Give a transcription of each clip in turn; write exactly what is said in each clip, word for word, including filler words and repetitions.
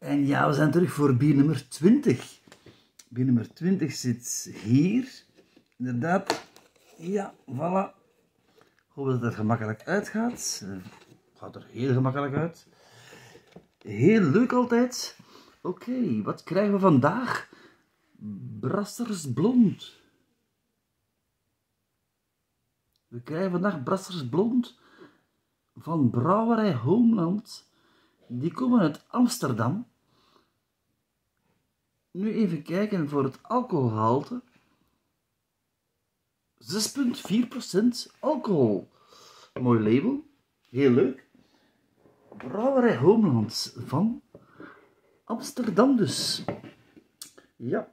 En ja, we zijn terug voor bier nummer twintig. Bier nummer twintig zit hier. Inderdaad. Ja, voilà. Ik hoop dat het er gemakkelijk uitgaat. Het gaat er heel gemakkelijk uit. Heel leuk altijd. Oké, okay, wat krijgen we vandaag? Brassers Blond. We krijgen vandaag Brassers Blond van Brouwerij Homeland. Die komen uit Amsterdam. Nu even kijken voor het alcoholgehalte. zes komma vier procent alcohol. Mooi label. Heel leuk. Brouwerij Homeland van Amsterdam dus. Ja.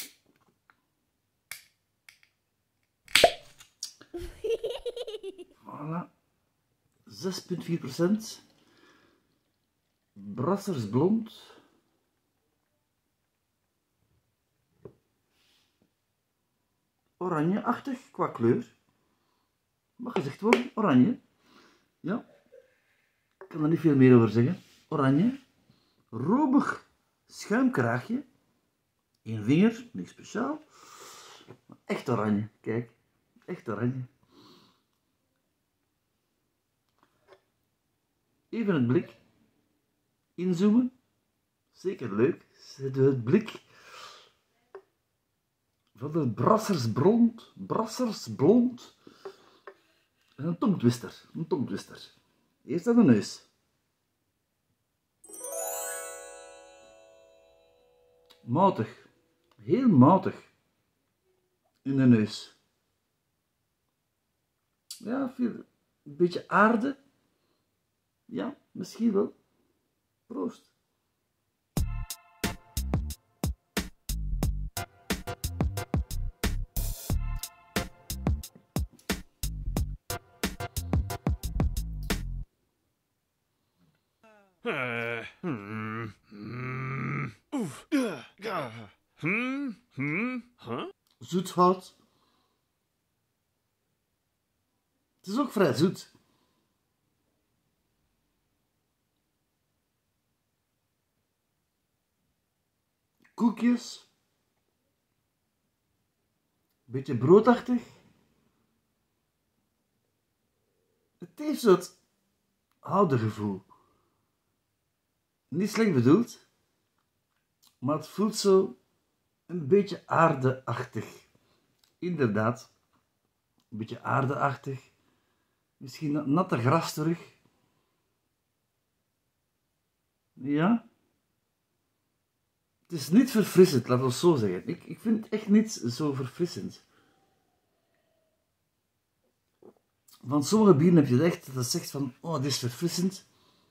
Voilà. zes komma vier procent. Brassers Blond. Oranje-achtig qua kleur. Mag gezegd worden, oranje. Ja. Ik kan er niet veel meer over zeggen. Oranje. Robig schuimkraagje. Eén vinger, niks speciaal. Maar echt oranje, kijk. Echt oranje. Even het blik. Inzoomen. Zeker leuk. Zetten we het blik van de Brassers Blond. Brassers Blond. En een tongtwister. Een tongtwister. Eerst aan de neus. Moutig. Heel moutig. In de neus. Ja, veel, een beetje aarde. Ja, misschien wel. Proost. Uh, hmm, hmm, oef, uh, uh, hmm, hmm, huh? Zoethout. Het is ook vrij zoet. Koekjes. Beetje broodachtig. Het heeft zo het oude gevoel. Niet slecht bedoeld, maar het voelt zo een beetje aardeachtig. Inderdaad, een beetje aardeachtig. Misschien natte gras terug. Ja. Het is niet verfrissend, laten we het zo zeggen. Ik, ik vind het echt niet zo verfrissend. Van sommige bieren heb je het echt dat zegt van, oh, dit is verfrissend.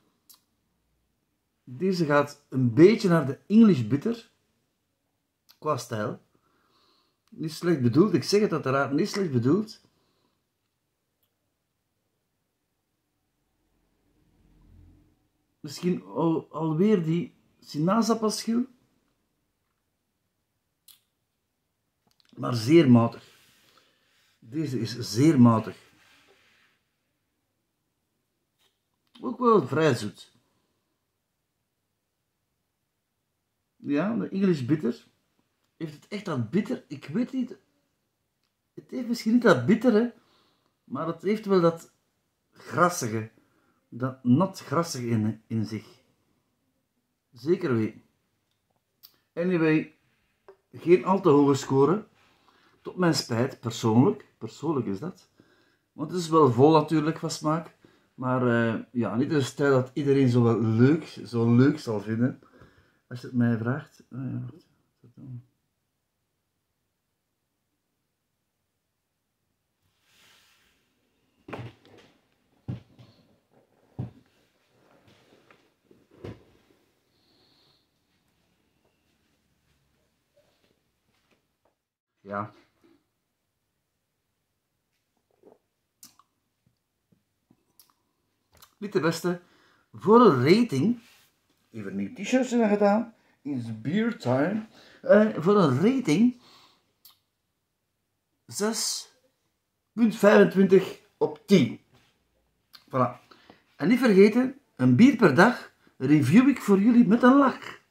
Deze gaat een beetje naar de English bitter. Qua stijl. Niet slecht bedoeld. Ik zeg het uiteraard niet slecht bedoeld. Misschien al, alweer die sinaasappelschil. Maar zeer moutig. Deze is zeer moutig. Ook wel vrij zoet. Ja, de English bitter. Heeft het echt dat bitter? Ik weet niet. Het heeft misschien niet dat bittere, maar het heeft wel dat grassige. Dat nat grassige in, in zich. Zeker weten. Anyway, geen al te hoge score. Tot mijn spijt, persoonlijk. Persoonlijk is dat. Want het is wel vol natuurlijk van smaak. Maar uh, ja, niet een stijl dat iedereen zo wel leuk, zo leuk zal vinden. Als je het mij vraagt. Oh ja, wacht. Ja. Niet de beste. Voor een rating. Even nieuw t-shirts hebben gedaan. Is beer time. Uh, voor een rating. zes komma vijfentwintig op tien. Voilà. En niet vergeten, een bier per dag review ik voor jullie met een lach.